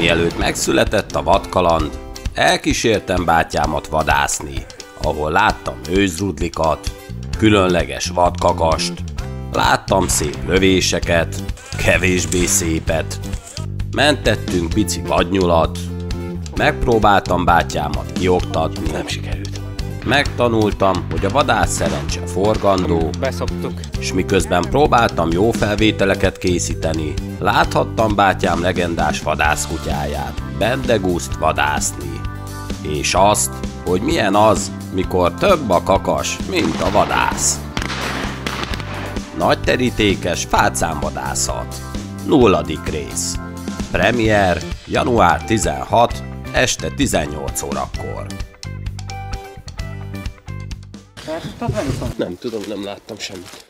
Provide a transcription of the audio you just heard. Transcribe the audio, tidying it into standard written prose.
Mielőtt megszületett a vadkaland, elkísértem bátyámat vadászni, ahol láttam őzrudlikat, különleges vadkakast, láttam szép lövéseket, kevésbé szépet, mentettünk pici vadnyulat, megpróbáltam bátyámat kioktatni. Nem sikerült. Megtanultam, hogy a vadász szerencse forgandó, Beszoktuk. és miközben próbáltam jó felvételeket készíteni, láthattam bátyám legendás vadászkutyáját, Bendegúzt vadászni. És azt, hogy milyen az, mikor több a kakas, mint a vadász. Nagy terítékes fácánvadászat. 0. rész. Premier január 16, este 18 órakor. Nem tudom, nem láttam semmit.